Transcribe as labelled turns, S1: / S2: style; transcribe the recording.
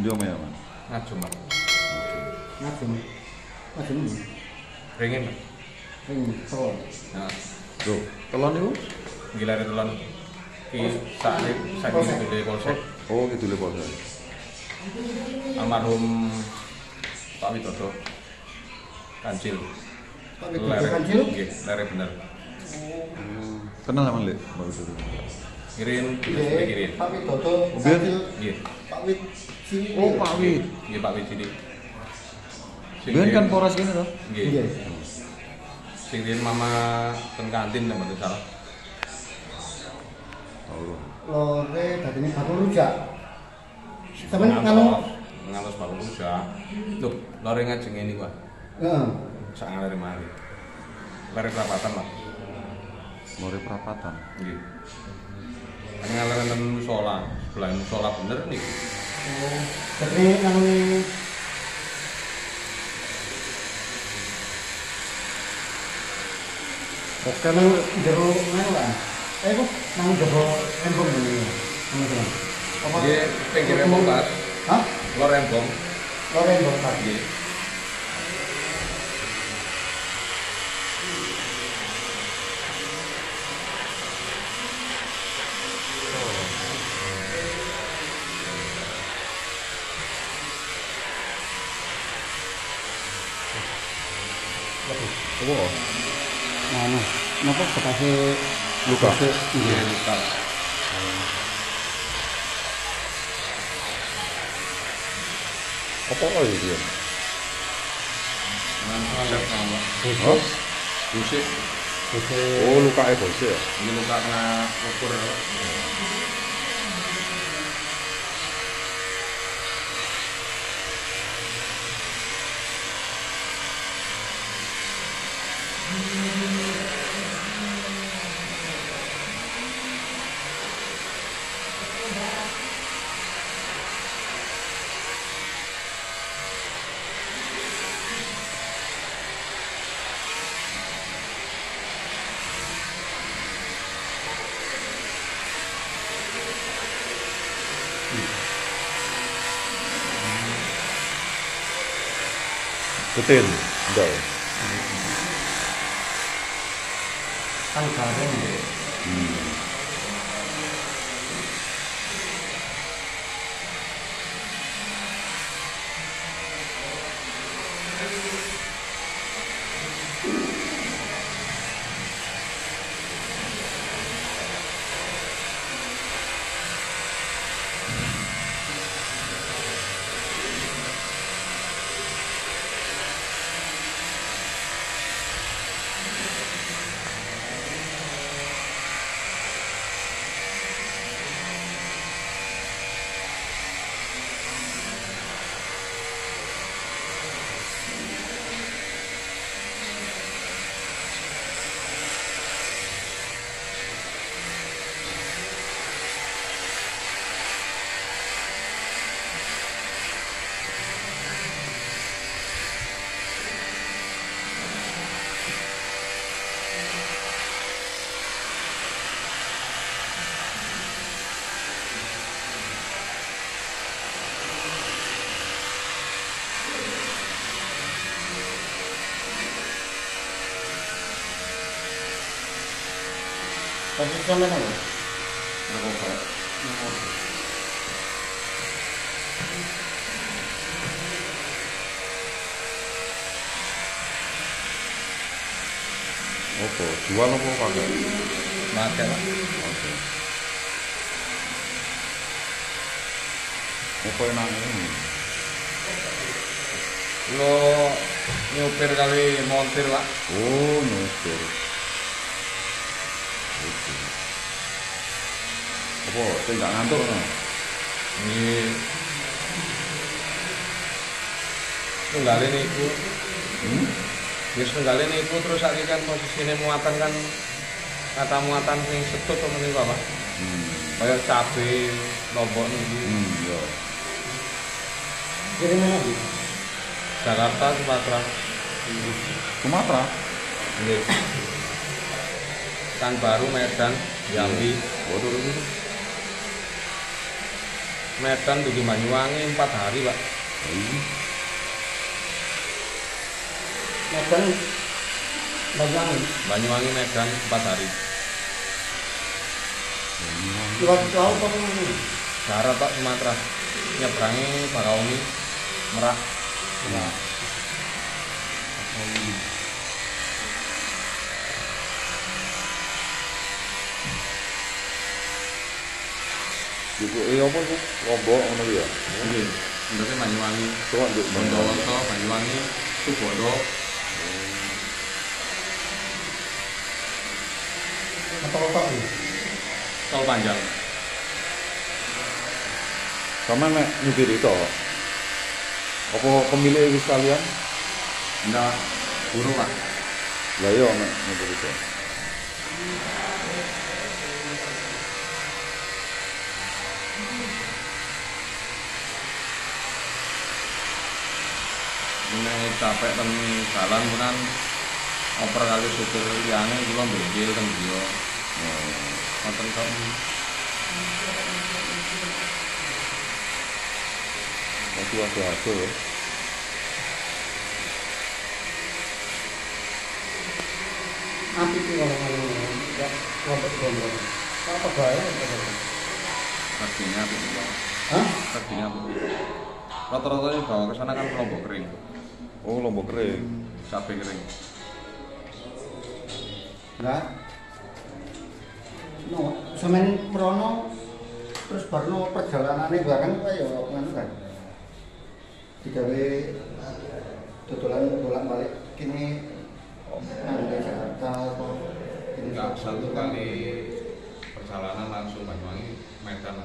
S1: Ndi omahe ya, Mas?
S2: Ngajum, Pak.
S3: Ngajum. Ngajum.
S2: Ringin, Pak.
S3: Ring telon.
S2: Nah,
S1: Loh, telon niku?
S2: gila telon. Ki saking gede polsek.
S1: Oh, kidule Polsek.
S2: Almarhum Pak Widodo. Kancil.
S3: Pak Widodo Kancil?
S2: Nggih, lere bener.
S1: Kenal sama Lek, Mbak Widodo.
S2: Kirin,
S3: Iya,
S2: kirin.
S3: Pak Widodo
S1: Biar-
S3: Kancil.
S2: Nggih.
S3: Pak Wid sini.
S1: Oh, Pak Wid.
S2: Nggih, Pak Wid sini.
S1: Biyen kan Polres kene to?
S2: Nggih.
S3: Iya.
S2: Sing riyen mama ten kantin nek mboten salah.
S1: Oh.
S3: Lore dadine bakul rujak. Sampeyan nganu?
S2: Ngantos bakul rujak. Loh, lore ngajeng ngene Pak.
S3: Heeh.
S2: Sak ngalere mari. Lare perapatan, Pak.
S1: More perapatan.
S2: Nggih. Kan ngalere ten musala, sebelah musala bener niku.
S3: Oh, jadi nganu
S1: Oke
S3: nang jero nganu lah. Kok nang jero embong ngene. Teman-teman. Apa?
S2: Nggih, pinggir embong, Pak.
S3: Hah?
S2: Lor embong.
S3: Lore embong Pak.
S2: Nggih.
S1: Apa?
S3: Mana? Napa bekase
S1: Luka.
S2: Nggih, luka.
S1: Apa kok iki?
S2: Ngantek sama.
S1: Hah?
S2: Busik.
S1: Oh, lukake bose ya.
S2: Ini luka kena ukur.
S1: Betin. Enggak.
S3: kan garing. Tapi sampean apa?
S2: Narkoba.
S1: Apa? Jual apa pakai?
S2: Pakai Pak.
S1: Apa enaknya ini?
S2: Lo nyupir kali montir Pak.
S1: Oh, nyopir. Apa? Saya nggak ngantuk no?
S2: Ini tunggalin iku. Wis tunggalin iku terus saiki kan posisine muatan kan kata muatan sing setut to niku apa? Kayak cabe, lombok niku.
S1: Ya.
S3: Kiriman lagi.
S2: Jakarta, Sumatera.
S1: Sumatera?
S2: Nggih. Kan baru Medan, Jambi.
S1: Waduh,
S2: Medan tujuh Banyuwangi 4 hari Pak.
S1: Iya.
S3: Medan Banyuwangi.
S2: Banyuwangi Medan 4 hari.
S3: Lewat laut apa ini?
S2: Darat Pak Sumatera. Nyebrangi Bakauni, Merak.
S3: Nah,
S1: Iku apa iku? Lombok ngono ya.
S2: Nggih. Ndeke Banyuwangi,
S1: Coba nduk
S2: Bondowoso, Banyuwangi, Subondo.
S3: apa ini?
S2: Tol panjang.
S1: Sama nek nyupir itu. Apa pemilik wis kalian?
S2: Enggak buru Pak.
S1: Lah iya nek nyupir itu.
S2: Ini capek ten jalan kan oper kali supir liyane kula benjil teng dia. Wonten kok
S1: Aduh ya.
S3: Api itu kalau ya kelompok gondol. Apa bahaya?
S2: reginya apa itu Pak?
S3: Hah?
S2: Reginya apa? Rata-rata yang bawa ke sana kan Lombok kering,
S1: Oh, Lombok kering.
S2: cabai kering.
S3: Enggak. No, semen prono terus barno perjalanannya bahkan kayak ngono kan. Digawe dodolan balik kini nang Jakarta apa ini
S2: Enggak, satu kali perjalanan langsung Banyuwangi Medan.